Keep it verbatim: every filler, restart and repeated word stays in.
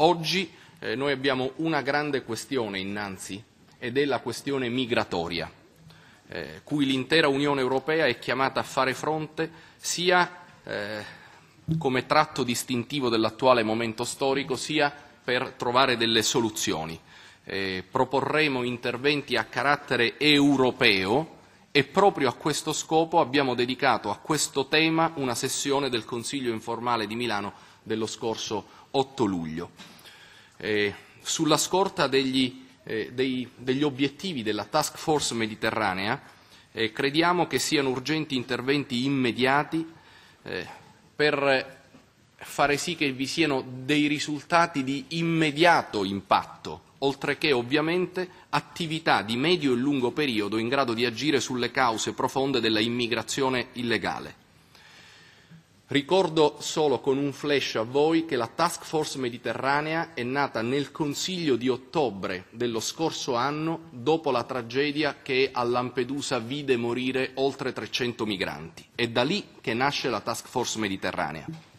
oggi eh, noi abbiamo una grande questione innanzi ed è la questione migratoria, eh, cui l'intera Unione Europea è chiamata a fare fronte sia eh, come tratto distintivo dell'attuale momento storico, sia per trovare delle soluzioni. Eh, proporremo interventi a carattere europeo e proprio a questo scopo abbiamo dedicato a questo tema una sessione del Consiglio informale di Milano dello scorso otto luglio. Eh, sulla scorta degli, eh, dei, degli obiettivi della Task Force Mediterranea eh, crediamo che siano urgenti interventi immediati eh, per fare sì che vi siano dei risultati di immediato impatto, oltre che ovviamente attività di medio e lungo periodo in grado di agire sulle cause profonde della immigrazione illegale. Ricordo solo con un flash a voi che la Task Force Mediterranea è nata nel Consiglio di ottobre dello scorso anno, dopo la tragedia che a Lampedusa vide morire oltre trecento migranti. È da lì che nasce la Task Force Mediterranea.